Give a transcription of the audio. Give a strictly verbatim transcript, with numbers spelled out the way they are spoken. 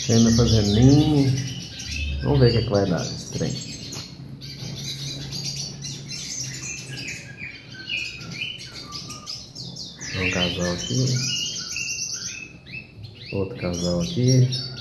Fêmea fazendo ninho. Vamos ver o que, é que vai dar esse trem. Um casal aqui. Outro casal aqui.